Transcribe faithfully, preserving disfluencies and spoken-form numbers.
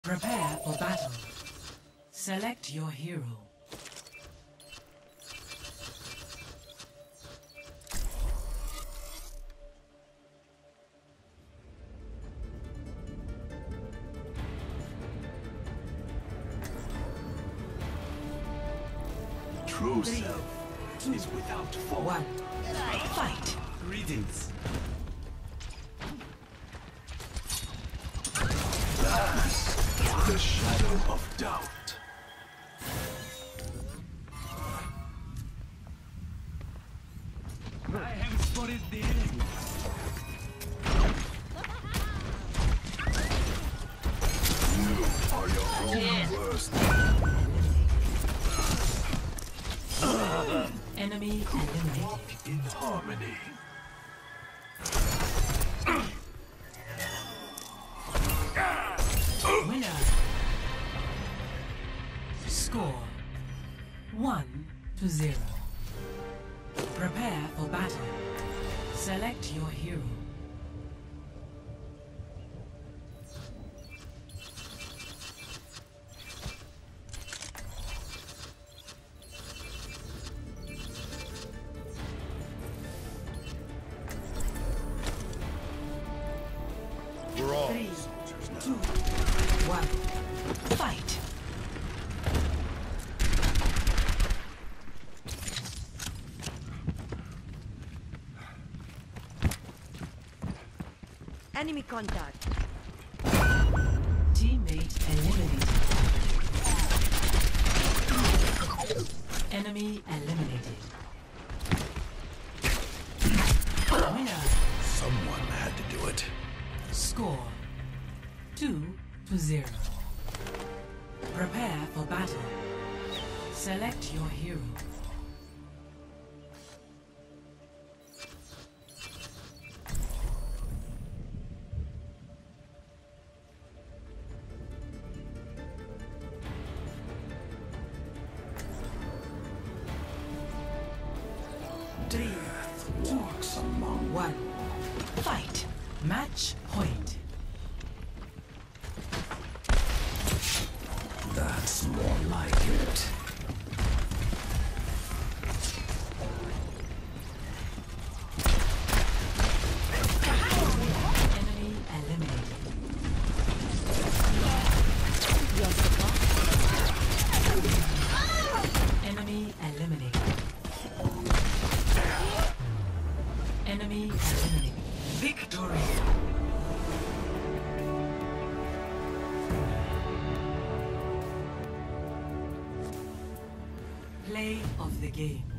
Prepare for battle. Select your hero. True self is without fault. One. Fight. Greetings. The shadow of doubt. I have spotted the enemy. You are your own Yeah. worst. Enemy eliminated. In harmony. Winner. Score one to zero. Prepare for battle. Select your hero. We're all Three, soldiers now. two, one. Fight. Enemy contact. Teammate eliminated. Enemy eliminated. Winner. Someone had to do it. Score two to zero. Prepare for battle. Select your hero. Three, two, Walks among one. Fight. Match point. That's more like it. Enemy eliminated. Enemy eliminated. Enemy eliminated. Victory! Play of the game.